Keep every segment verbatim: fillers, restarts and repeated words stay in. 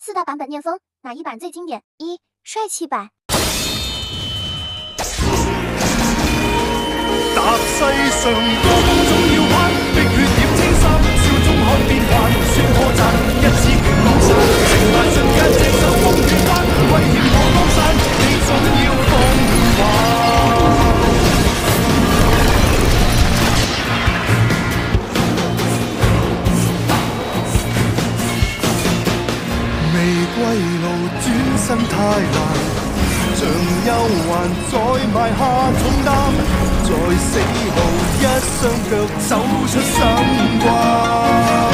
四大版本念疯，哪一版最经典？一、帅气版。 踏世上高峰總要攀，碧血染青衫，笑中看變幻，說破綻，一次拳降散，成敗瞬間隻手風雨翻，威脅我江山，你總要放還。 未歸路，轉身太難，像憂患再埋下重擔，在死後一雙腳走出三關，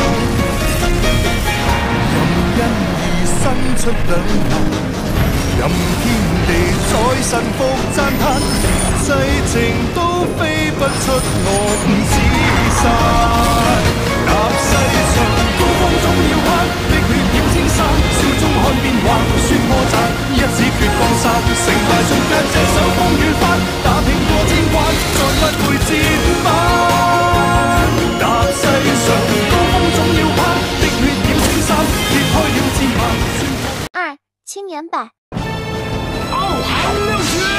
任因而伸出兩頭，任天地再臣服讚嘆，世情都飛不出我五指山，踏世上高峰總要攀，碧血染青衫。 笑中看變幻，說破綻，一指決江山，成敗瞬間，隻手風雨翻，打拼過千關，再不會折返。踏世上高峰總要攀，碧血染青衫，揭開了戰幕。 二、青年版。 傲寒流血。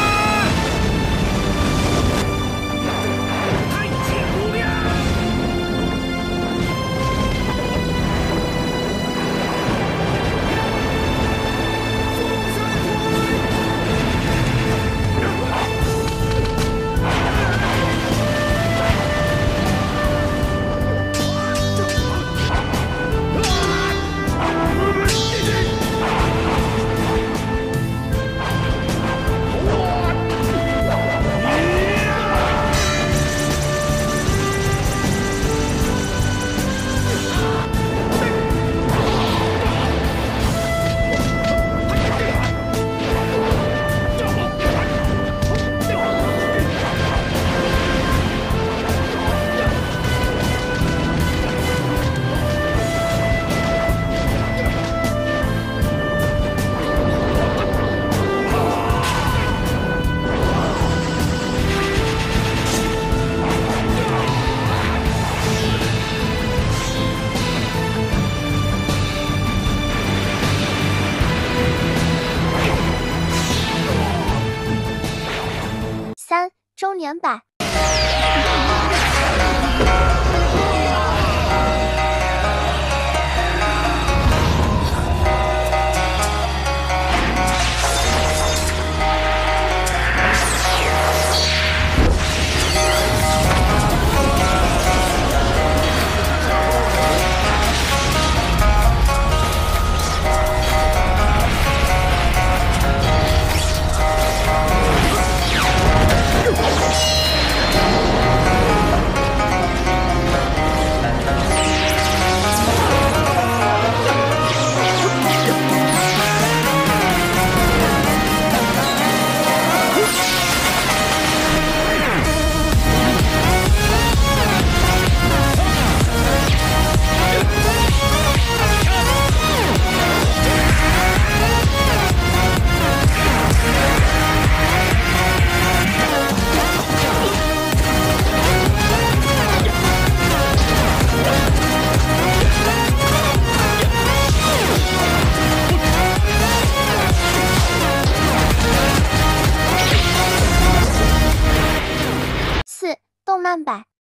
三、周年版。四、动漫版。